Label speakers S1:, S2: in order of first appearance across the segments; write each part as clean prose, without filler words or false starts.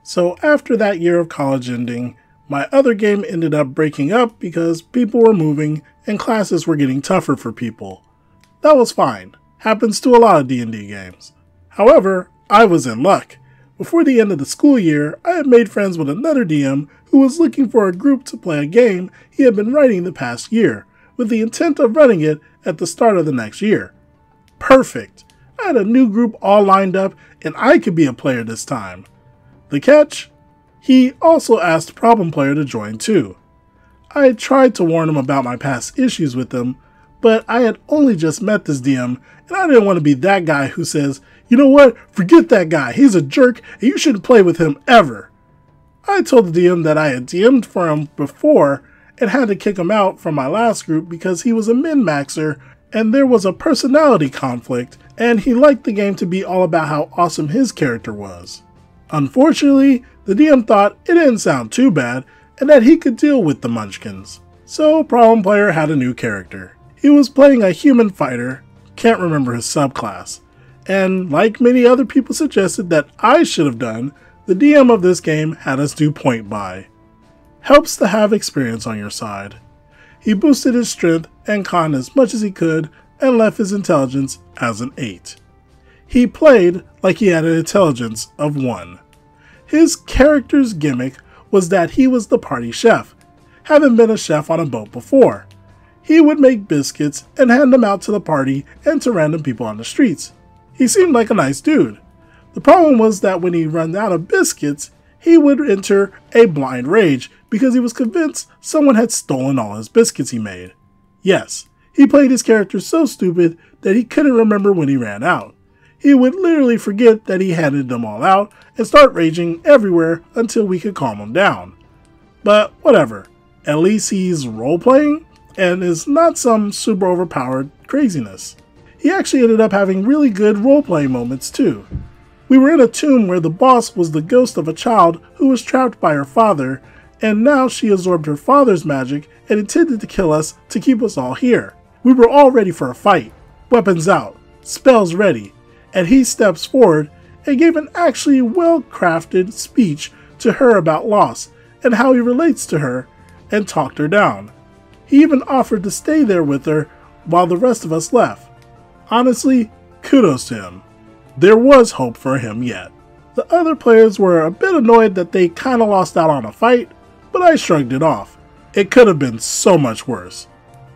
S1: So after that year of college ending, my other game ended up breaking up because people were moving and classes were getting tougher for people. That was fine. Happens to a lot of D&D games. However, I was in luck. Before the end of the school year, I had made friends with another DM who was looking for a group to play a game he had been writing the past year, with the intent of running it at the start of the next year. Perfect! I had a new group all lined up and I could be a player this time. The catch? He also asked Problem Player to join too. I had tried to warn him about my past issues with him, but I had only just met this DM and I didn't want to be that guy who says, "You know what, forget that guy, he's a jerk and you shouldn't play with him ever." I told the DM that I had DM'd for him before and had to kick him out from my last group because he was a min-maxer and there was a personality conflict and he liked the game to be all about how awesome his character was. Unfortunately, the DM thought it didn't sound too bad and that he could deal with the munchkins. So Problem Player had a new character. He was playing a human fighter, can't remember his subclass, and like many other people suggested that I should have done, the DM of this game had us do point buy. Helps to have experience on your side. He boosted his strength and con as much as he could and left his intelligence as an 8. He played like he had an intelligence of 1. His character's gimmick was that he was the party chef, having been a chef on a boat before. He would make biscuits and hand them out to the party and to random people on the streets. He seemed like a nice dude. The problem was that when he ran out of biscuits, he would enter a blind rage because he was convinced someone had stolen all his biscuits he made. Yes, he played his character so stupid that he couldn't remember when he ran out. He would literally forget that he handed them all out and start raging everywhere until we could calm him down. But whatever, at least he's role-playing and is not some super overpowered craziness. He actually ended up having really good role-playing moments too. We were in a tomb where the boss was the ghost of a child who was trapped by her father, and now she absorbed her father's magic and intended to kill us to keep us all here. We were all ready for a fight, weapons out, spells ready, and he steps forward and gave an actually well-crafted speech to her about loss and how he relates to her, and talked her down. He even offered to stay there with her while the rest of us left. Honestly, kudos to him. There was hope for him yet. The other players were a bit annoyed that they kinda lost out on a fight, but I shrugged it off. It could have been so much worse.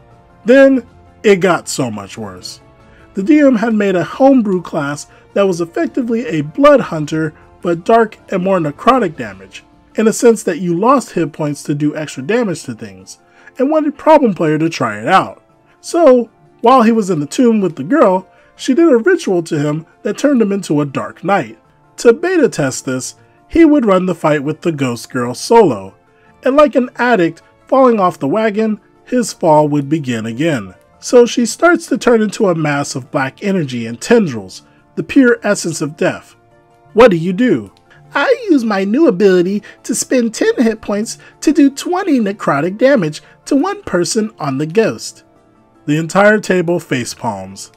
S1: Then, it got so much worse. The DM had made a homebrew class that was effectively a blood hunter, but dark and more necrotic damage, in a sense that you lost hit points to do extra damage to things, and wanted Problem Player to try it out. So, while he was in the tomb with the girl, she did a ritual to him that turned him into a Dark Knight. To beta test this, he would run the fight with the ghost girl solo, and like an addict falling off the wagon, his fall would begin again. So she starts to turn into a mass of black energy and tendrils, the pure essence of death. What do? I use my new ability to spend 10 hit points to do 20 necrotic damage to one person on the ghost. The entire table facepalms.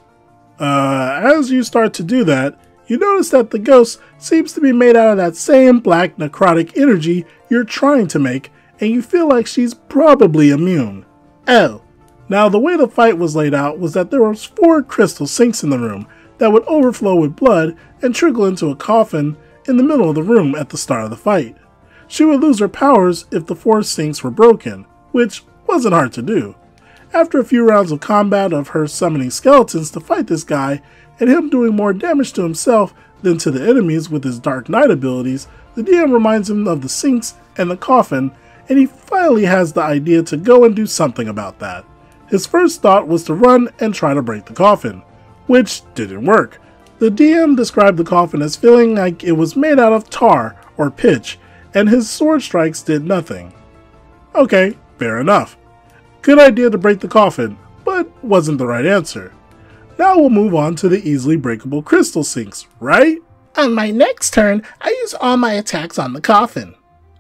S1: As you start to do that, you notice that the ghost seems to be made out of that same black necrotic energy you're trying to make, and you feel like she's probably immune. Oh. Now the way the fight was laid out was that there was 4 crystal sinks in the room that would overflow with blood and trickle into a coffin in the middle of the room at the start of the fight. She would lose her powers if the 4 sinks were broken, which wasn't hard to do. After a few rounds of combat of her summoning skeletons to fight this guy, and him doing more damage to himself than to the enemies with his Dark Knight abilities, the DM reminds him of the sinks and the coffin, and he finally has the idea to go and do something about that. His first thought was to run and try to break the coffin, which didn't work. The DM described the coffin as feeling like it was made out of tar or pitch, and his sword strikes did nothing. Okay, fair enough. Good idea to break the coffin, but wasn't the right answer. Now we'll move on to the easily breakable crystal sinks, right?
S2: On my next turn, I use all my attacks on the coffin.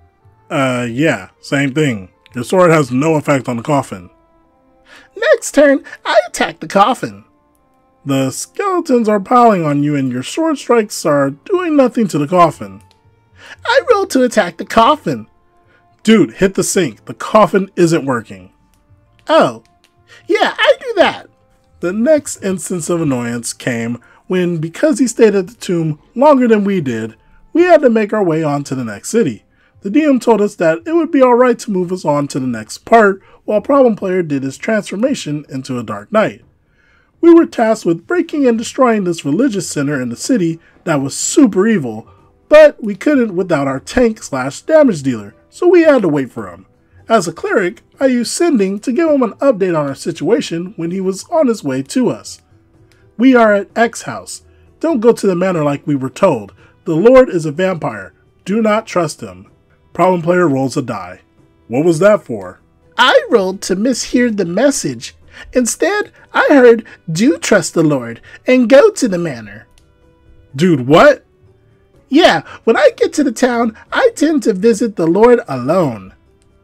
S1: Yeah, same thing. Your sword has no effect on the coffin.
S2: Next turn, I attack the coffin.
S1: The skeletons are piling on you and your sword strikes are doing nothing to the coffin.
S2: I rolled to attack the coffin.
S1: Dude, hit the sink. The coffin isn't working.
S2: Oh, yeah, I do that.
S1: The next instance of annoyance came when, because he stayed at the tomb longer than we did, we had to make our way on to the next city. The DM told us that it would be alright to move us on to the next part while Problem Player did his transformation into a Dark Knight. We were tasked with breaking and destroying this religious center in the city that was super evil, but we couldn't without our tank/damage dealer, so we had to wait for him. As a cleric, I used sending to give him an update on our situation when he was on his way to us. We are at X house. Don't go to the manor like we were told. The Lord is a vampire. Do not trust him. Problem Player rolls a die. What was that for?
S2: I rolled to mishear the message. Instead, I heard, do trust the Lord and go to the manor.
S1: Dude, what?
S2: Yeah, when I get to the town, I tend to visit the Lord alone.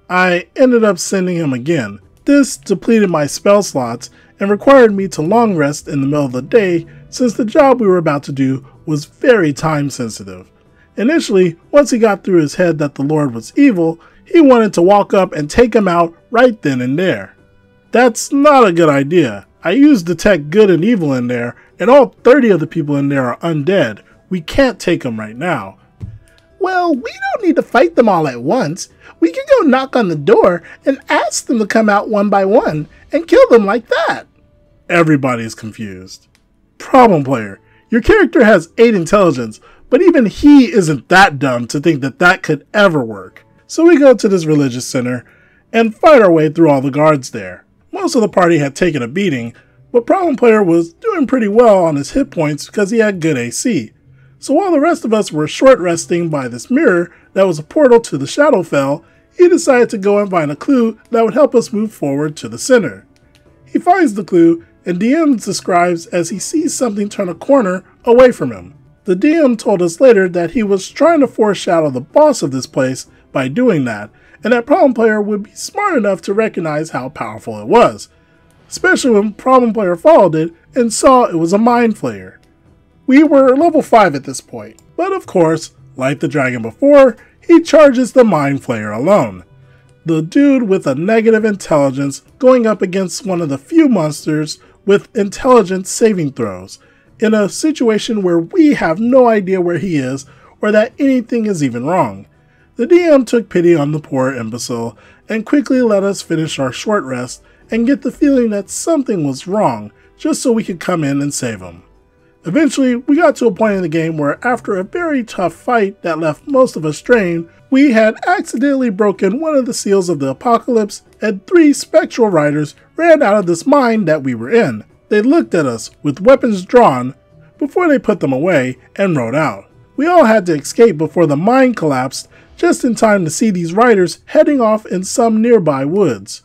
S1: I ended up sending him again. This depleted my spell slots and required me to long rest in the middle of the day since the job we were about to do was very time sensitive. Initially, once he got through his head that the Lord was evil, he wanted to walk up and take him out right then and there. That's not a good idea. I used detect good and evil in there, and all 30 of the people in there are undead. We can't take them right now.
S2: Well, we don't need to fight them all at once. We can go knock on the door and ask them to come out one by one and kill them like that.
S1: Everybody's confused. Problem Player, your character has 8 intelligence, but even he isn't that dumb to think that that could ever work. So we go to this religious center and fight our way through all the guards there. Most of the party had taken a beating, but Problem Player was doing pretty well on his hit points because he had good AC. So while the rest of us were short resting by this mirror that was a portal to the Shadowfell, he decided to go and find a clue that would help us move forward to the center. He finds the clue, and DM describes as he sees something turn a corner away from him. The DM told us later that he was trying to foreshadow the boss of this place by doing that, and that Problem Player would be smart enough to recognize how powerful it was, especially when Problem Player followed it and saw it was a Mind Flayer. We were level 5 at this point, but of course, like the dragon before, he charges the Mind Flayer alone. The dude with a negative intelligence going up against one of the few monsters with intelligence saving throws, in a situation where we have no idea where he is or that anything is even wrong. The DM took pity on the poor imbecile and quickly let us finish our short rest and get the feeling that something was wrong just so we could come in and save him. Eventually, we got to a point in the game where after a very tough fight that left most of us drained, we had accidentally broken one of the seals of the apocalypse and 3 spectral riders ran out of this mine that we were in. They looked at us with weapons drawn before they put them away and rode out. We all had to escape before the mine collapsed just in time to see these riders heading off in some nearby woods.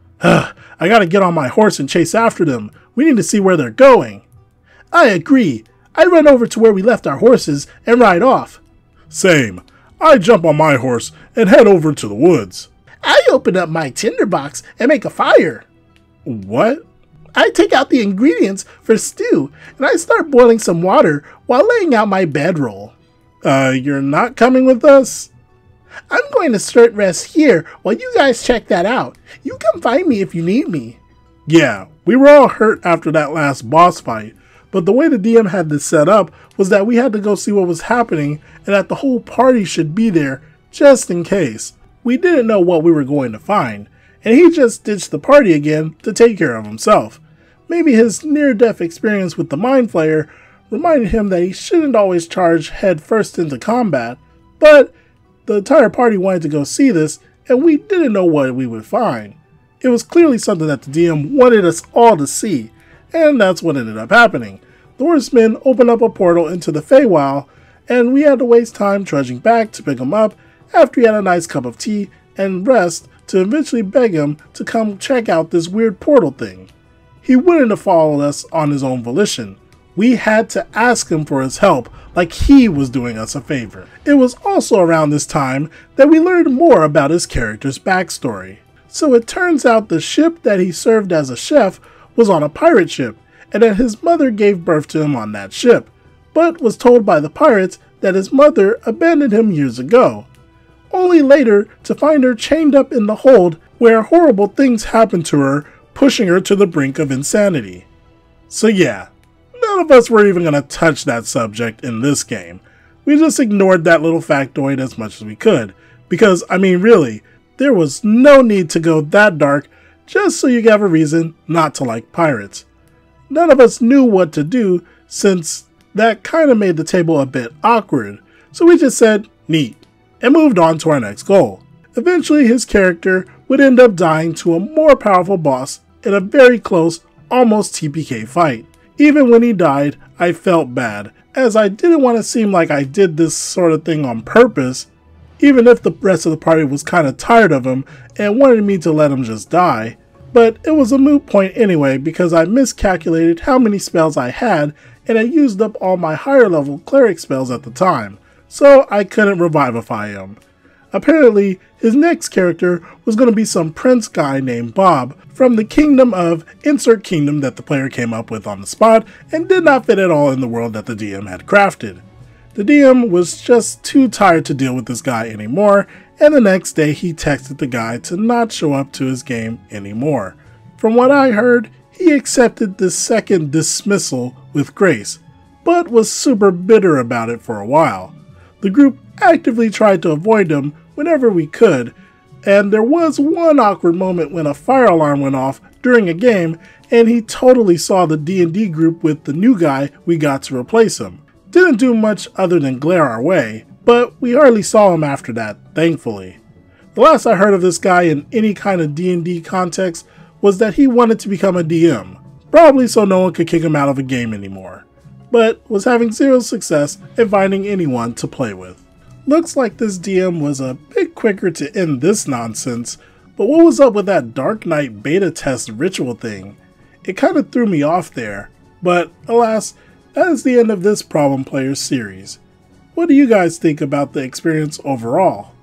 S1: I gotta get on my horse and chase after them. We need to see where they're going.
S2: I agree. I run over to where we left our horses and ride off.
S1: Same. I jump on my horse and head over to the woods.
S2: I open up my tinderbox and make a fire.
S1: What?
S2: I take out the ingredients for stew and I start boiling some water while laying out my bedroll.
S1: You're not coming with us?
S2: I'm going to short rest here while you guys check that out. You come find me if you need me.
S1: Yeah, we were all hurt after that last boss fight, but the way the DM had this set up was that we had to go see what was happening and that the whole party should be there just in case. We didn't know what we were going to find, and he just ditched the party again to take care of himself. Maybe his near-death experience with the Mind Flayer reminded him that he shouldn't always charge head first into combat, but the entire party wanted to go see this, and we didn't know what we would find. It was clearly something that the DM wanted us all to see, and that's what ended up happening. The horsemen opened up a portal into the Feywild, and we had to waste time trudging back to pick him up after he had a nice cup of tea and rest to eventually beg him to come check out this weird portal thing. He wouldn't have followed us on his own volition. We had to ask him for his help like he was doing us a favor. It was also around this time that we learned more about his character's backstory. So it turns out the ship that he served as a chef was on a pirate ship, and that his mother gave birth to him on that ship, but was told by the pirates that his mother abandoned him years ago, only later to find her chained up in the hold where horrible things happened to her, pushing her to the brink of insanity. So yeah, none of us were even going to touch that subject in this game. We just ignored that little factoid as much as we could, because I mean really, there was no need to go that dark just so you have a reason not to like pirates. None of us knew what to do since that kind of made the table a bit awkward, so we just said neat and moved on to our next goal. Eventually his character would end up dying to a more powerful boss in a very close, almost TPK fight. Even when he died, I felt bad, as I didn't want to seem like I did this sort of thing on purpose, even if the rest of the party was kind of tired of him and wanted me to let him just die. But it was a moot point anyway because I miscalculated how many spells I had and I used up all my higher level cleric spells at the time, so I couldn't revivify him. Apparently, his next character was going to be some prince guy named Bob from the kingdom of insert kingdom that the player came up with on the spot and did not fit at all in the world that the DM had crafted. The DM was just too tired to deal with this guy anymore, and the next day he texted the guy to not show up to his game anymore. From what I heard, he accepted this second dismissal with grace, but was super bitter about it for a while. The group actively tried to avoid him whenever we could, and there was one awkward moment when a fire alarm went off during a game and he totally saw the D&D group with the new guy we got to replace him. Didn't do much other than glare our way, but we hardly saw him after that, thankfully. The last I heard of this guy in any kind of D&D context was that he wanted to become a DM, probably so no one could kick him out of a game anymore, but was having zero success in finding anyone to play with. Looks like this DM was a bit quicker to end this nonsense, but what was up with that Dark Knight beta test ritual thing? It kind of threw me off there, but alas, that is the end of this Problem Players series. What do you guys think about the experience overall?